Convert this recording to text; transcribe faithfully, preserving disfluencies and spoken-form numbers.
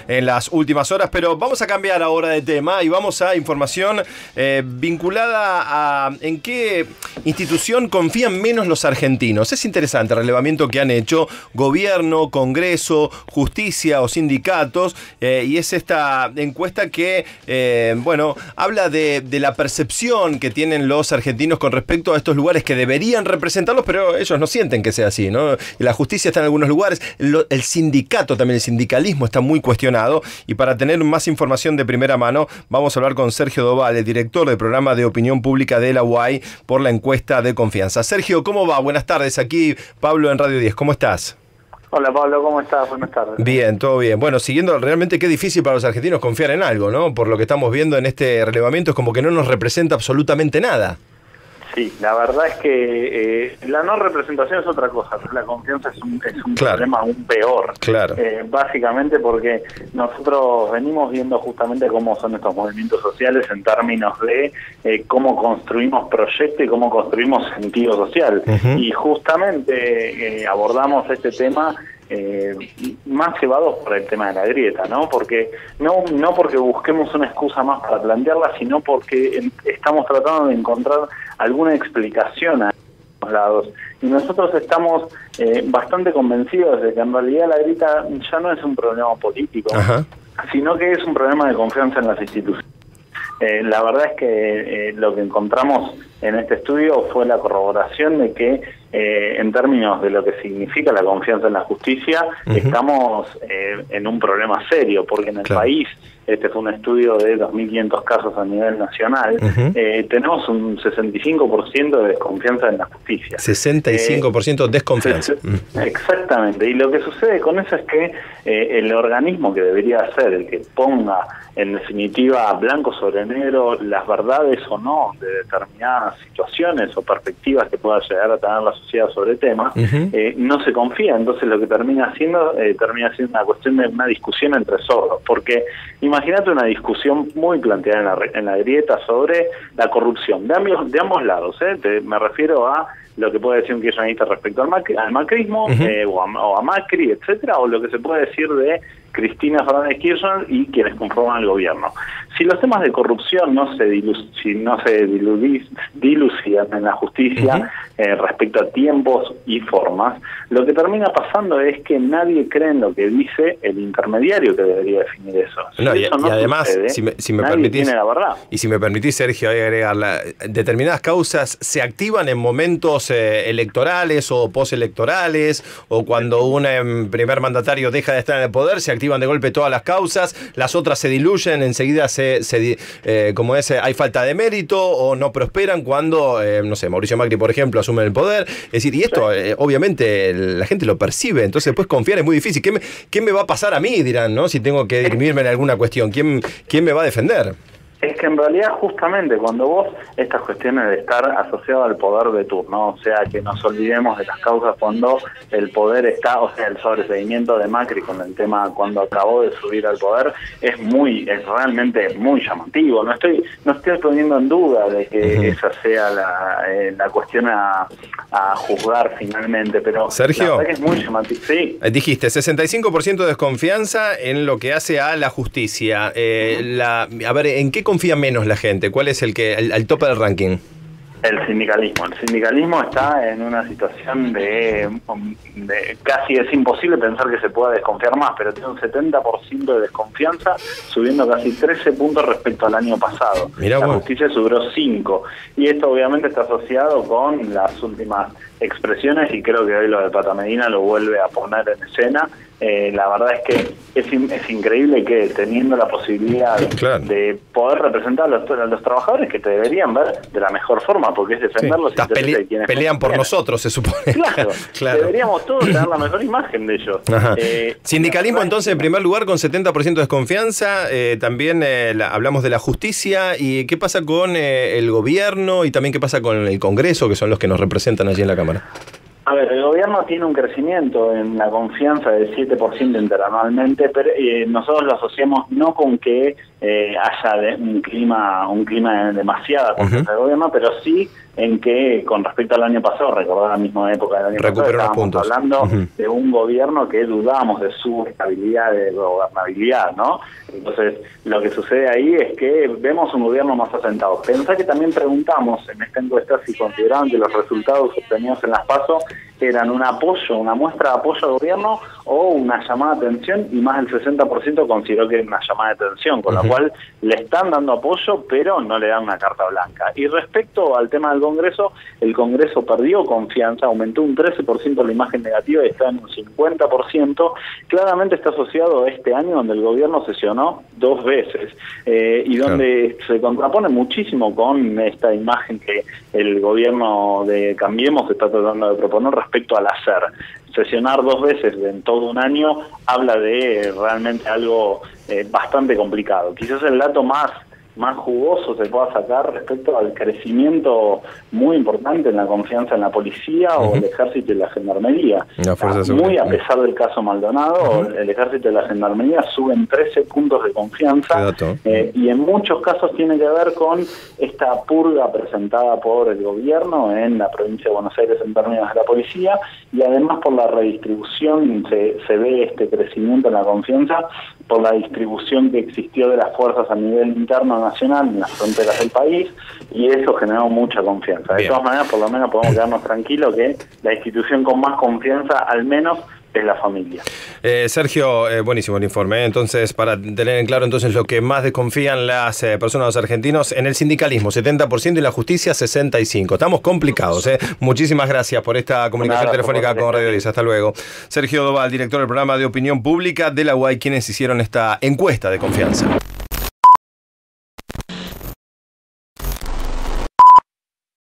en las últimas horas, pero vamos a cambiar ahora de tema y vamos a información eh, vinculada a en qué institución confían menos los argentinos. Es interesante el relevamiento que han hecho gobierno, Congreso, justicia o sindicatos, eh, y es esta encuesta que, eh, bueno, habla de, de la percepción que tienen los argentinos con respecto a estos lugares que deberían representarlos, pero ellos no sienten que sea así, ¿no? Y la justicia está en algunos lugares, lo, el sindicato también, el sindicalismo está muy cuestionado, y para tener más información de primera mano, vamos a hablar con Sergio Doval, el director del programa de opinión pública de la U A I, por la encuesta de confianza. Sergio, ¿cómo va? Buenas tardes, aquí Pablo en Radio diez, ¿cómo estás? Hola Pablo, ¿cómo estás? Buenas tardes. Bien, todo bien. Bueno, siguiendo, realmente qué difícil para los argentinos confiar en algo, ¿no? Por lo que estamos viendo en este relevamiento, es como que no nos representa absolutamente nada. Sí, la verdad es que eh, la no representación es otra cosa, pero la confianza es un, es un claro. problema aún peor. Claro. Eh, básicamente porque nosotros venimos viendo justamente cómo son estos movimientos sociales en términos de eh, cómo construimos proyectos y cómo construimos sentido social. Uh-huh. Y justamente eh, abordamos este tema Eh, más llevados por el tema de la grieta, ¿no? Porque no no porque busquemos una excusa más para plantearla, sino porque en, estamos tratando de encontrar alguna explicación a los lados. Y nosotros estamos eh, bastante convencidos de que en realidad la grieta ya no es un problema político, uh-huh. sino que es un problema de confianza en las instituciones. Eh, la verdad es que eh, lo que encontramos en este estudio fue la corroboración de que eh, en términos de lo que significa la confianza en la justicia, uh-huh. estamos eh, en un problema serio, porque en el claro. país, este fue un estudio de dos mil quinientos casos a nivel nacional, uh-huh. eh, tenemos un sesenta y cinco por ciento de desconfianza en la justicia. sesenta y cinco por ciento de desconfianza. Uh-huh. Exactamente, y lo que sucede con eso es que eh, el organismo que debería ser el que ponga en definitiva blanco sobre negro las verdades o no de determinadas situaciones o perspectivas que pueda llegar a tener la sociedad sobre temas, uh-huh. eh, no se confía. Entonces lo que termina siendo eh, termina siendo una cuestión de una discusión entre sordos, porque imagínate una discusión muy planteada en la, en la grieta sobre la corrupción de ambos, de ambos lados, ¿eh? Te, me refiero a lo que puede decir un kirchnerista respecto al, macri, al macrismo, uh-huh. eh, o, a, o a Macri, etcétera, o lo que se puede decir de Cristina Fernández Kirchner y quienes conforman el gobierno. Si los temas de corrupción no se dilu si no se diludis, dilucidan en la justicia uh-huh. eh, respecto a tiempos y formas, lo que termina pasando es que nadie cree en lo que dice el intermediario que debería definir eso. Si no, eso y, no y además, sucede, si me, si me nadie permitís, tiene la verdad. Y si me permitís, Sergio, hay que agregarla, determinadas causas se activan en momentos eh, electorales o postelectorales, o cuando un eh, primer mandatario deja de estar en el poder, se activan de golpe todas las causas, las otras se diluyen, enseguida se, se eh, como es, hay falta de mérito o no prosperan cuando, eh, no sé, Mauricio Macri, por ejemplo, asume el poder. Es decir, y esto, eh, obviamente, la gente lo percibe, entonces después confiar es muy difícil. ¿Qué me, qué me va a pasar a mí, dirán, ¿no? Si tengo que dirimirme en alguna cuestión, ¿quién, quién me va a defender? Es que en realidad justamente cuando vos, estas cuestiones de estar asociado al poder de turno, o sea, que nos olvidemos de las causas cuando el poder está, o sea, el sobreseguimiento de Macri con el tema cuando acabó de subir al poder, es muy, es realmente muy llamativo. No estoy no estoy poniendo en duda de que uh-huh. esa sea la, eh, la cuestión a, a juzgar finalmente, pero Sergio, la verdad que es muy llamativo. Sí. Dijiste, sesenta y cinco por ciento de desconfianza en lo que hace a la justicia. Eh, uh-huh. la, a ver, ¿en qué confía menos la gente? ¿Cuál es el que el, el tope del ranking? El sindicalismo. El sindicalismo está en una situación de, de casi es imposible pensar que se pueda desconfiar más, pero tiene un setenta por ciento de desconfianza, subiendo casi trece puntos respecto al año pasado. Mirá la vos. Justicia subió cinco. Y esto obviamente está asociado con las últimas expresiones, y creo que hoy lo de Pata Medina lo vuelve a poner en escena. Eh, la verdad es que es, in, es increíble que teniendo la posibilidad claro. de poder representar a los, a los trabajadores, que te deberían ver de la mejor forma, porque es defenderlos. Sí. Pele de quienes pelean por nosotros, se supone. Claro, claro. Deberíamos todos tener la mejor imagen de ellos. Eh, Sindicalismo entonces en primer lugar con setenta por ciento de desconfianza, eh, también eh, la, hablamos de la justicia, y qué pasa con eh, el gobierno y también qué pasa con el Congreso, que son los que nos representan allí en la Cámara. A ver, el gobierno tiene un crecimiento en la confianza del siete por ciento interanualmente, pero eh, nosotros lo asociamos no con que eh, haya de un clima un clima de demasiada confianza uh-huh. del gobierno, pero sí en que con respecto al año pasado, recordar la misma época del año pasado, estábamos hablando uh-huh. de un gobierno que dudamos de su estabilidad, de gobernabilidad, ¿no? Entonces, lo que sucede ahí es que vemos un gobierno más asentado. Pensá que también preguntamos en esta encuesta si consideraban que los resultados obtenidos en las PASO eran un apoyo, una muestra de apoyo al gobierno o una llamada de atención, y más del sesenta por ciento consideró que era una llamada de atención, con uh-huh. lo cual le están dando apoyo, pero no le dan una carta blanca. Y respecto al tema del Congreso, el Congreso perdió confianza, aumentó un trece por ciento la imagen negativa y está en un cincuenta por ciento. Claramente está asociado a este año donde el gobierno sesionó dos veces eh, y donde claro. se contrapone muchísimo con esta imagen que el gobierno de Cambiemos está tratando de proponer respecto al hacer. Sesionar dos veces en todo un año habla de realmente algo eh, bastante complicado. Quizás el dato más más jugoso se pueda sacar respecto al crecimiento muy importante en la confianza en la policía uh-huh. o el ejército y la gendarmería. La fuerza muy a pesar del caso Maldonado, uh-huh. el ejército y la gendarmería suben trece puntos de confianza eh, y en muchos casos tiene que ver con esta purga presentada por el gobierno en la provincia de Buenos Aires en términos de la policía, y además por la redistribución se, se ve este crecimiento en la confianza por la distribución que existió de las fuerzas a nivel interno nacional en las fronteras del país, y eso generó mucha confianza. De Bien. todas maneras, por lo menos podemos quedarnos tranquilos que la institución con más confianza, al menos, es la familia. Eh, Sergio, eh, buenísimo el informe. ¿eh? Entonces, para tener en claro entonces lo que más desconfían las eh, personas, los argentinos, en el sindicalismo, setenta por ciento, y la justicia, sesenta y cinco por ciento. Estamos complicados. ¿eh? Muchísimas gracias por esta comunicación Nada, telefónica con Radio diez. Hasta luego. Sergio Doval, director del programa de opinión pública de la U A I, quienes hicieron esta encuesta de confianza.